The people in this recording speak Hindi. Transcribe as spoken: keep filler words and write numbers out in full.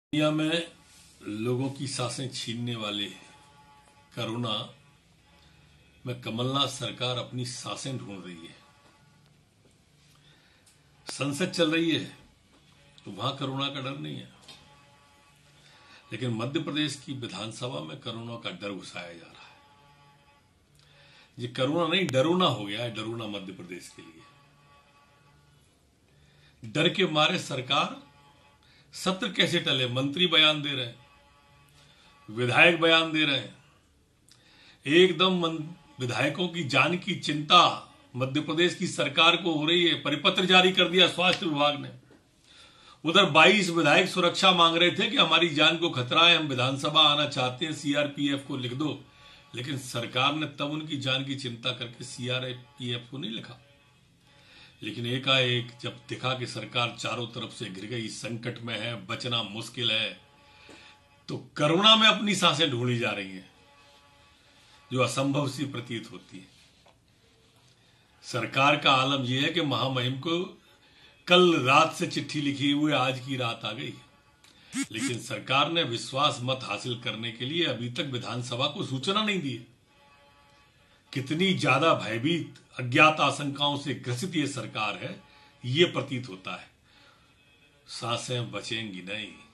दुनिया में लोगों की सांसें छीनने वाले कोरोना में कमलनाथ सरकार अपनी सांसें ढूंढ रही है। संसद चल रही है तो वहां कोरोना का डर नहीं है, लेकिन मध्य प्रदेश की विधानसभा में कोरोना का डर घुसाया जा रहा है। ये कोरोना नहीं, डरोना हो गया है, डरोना मध्य प्रदेश के लिए। डर के मारे सरकार सत्र कैसे टले, मंत्री बयान दे रहे हैं, विधायक बयान दे रहे हैं, एकदम विधायकों की जान की चिंता मध्य प्रदेश की सरकार को हो रही है। परिपत्र जारी कर दिया स्वास्थ्य विभाग ने। उधर बाईस विधायक सुरक्षा मांग रहे थे कि हमारी जान को खतरा है, हम विधानसभा आना चाहते हैं, सीआरपीएफ को लिख दो, लेकिन सरकार ने तब उनकी जान की चिंता करके सीआरपीएफ को नहीं लिखा। लेकिन एकाएक जब दिखा कि सरकार चारों तरफ से घिर गई, संकट में है, बचना मुश्किल है, तो कोरोना में अपनी सांसें ढूंढी जा रही हैं, जो असंभव सी प्रतीत होती है। सरकार का आलम यह है कि महामहिम को कल रात से चिट्ठी लिखी हुई आज की रात आ गई, लेकिन सरकार ने विश्वास मत हासिल करने के लिए अभी तक विधानसभा को सूचना नहीं दी। कितनी ज्यादा भयभीत, अज्ञात आशंकाओं से ग्रसित ये सरकार है, ये प्रतीत होता है। सांसें बचेंगी नहीं।